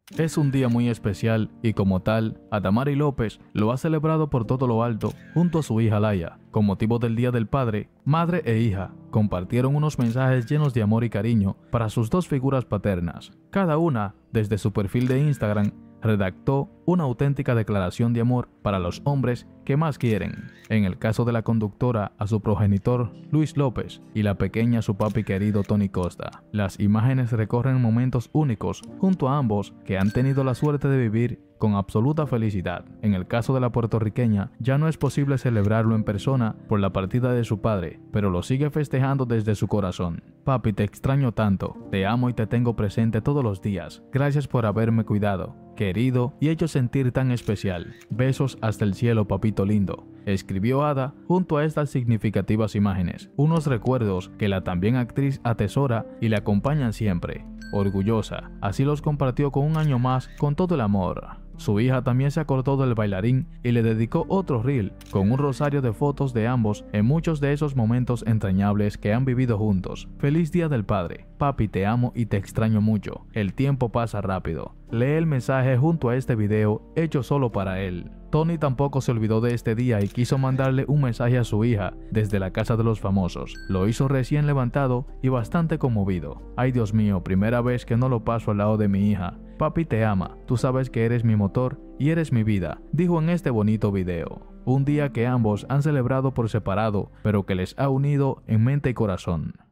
Es un día muy especial y como tal, Adamari López lo ha celebrado por todo lo alto junto a su hija Laia. Con motivo del Día del Padre, madre e hija compartieron unos mensajes llenos de amor y cariño para sus dos figuras paternas. Cada una, desde su perfil de Instagram, redactó una auténtica declaración de amor para los hombres que más quieren. En el caso de la conductora, a su progenitor Luis López, y la pequeña a su papi querido Tony Costa. Las imágenes recorren momentos únicos junto a ambos que han tenido la suerte de vivir con absoluta felicidad. En el caso de la puertorriqueña, ya no es posible celebrarlo en persona por la partida de su padre, pero lo sigue festejando desde su corazón. Papi, te extraño tanto, te amo y te tengo presente todos los días. Gracias por haberme cuidado, querido y hecho sentir tan especial. Besos hasta el cielo, papito lindo. Escribió Ada junto a estas significativas imágenes, unos recuerdos que la también actriz atesora y le acompañan siempre. Orgullosa, así los compartió con un año más con todo el amor. Su hija también se acordó del bailarín y le dedicó otro reel con un rosario de fotos de ambos en muchos de esos momentos entrañables que han vivido juntos. Feliz Día del Padre. Papi, te amo y te extraño mucho. El tiempo pasa rápido. Lee el mensaje junto a este video hecho solo para él. Tony tampoco se olvidó de este día y quiso mandarle un mensaje a su hija desde la casa de los famosos. Lo hizo recién levantado y bastante conmovido. Ay Dios mío, primera vez que no lo paso al lado de mi hija. Papi te ama, tú sabes que eres mi motor y eres mi vida, dijo en este bonito video. Un día que ambos han celebrado por separado, pero que les ha unido en mente y corazón.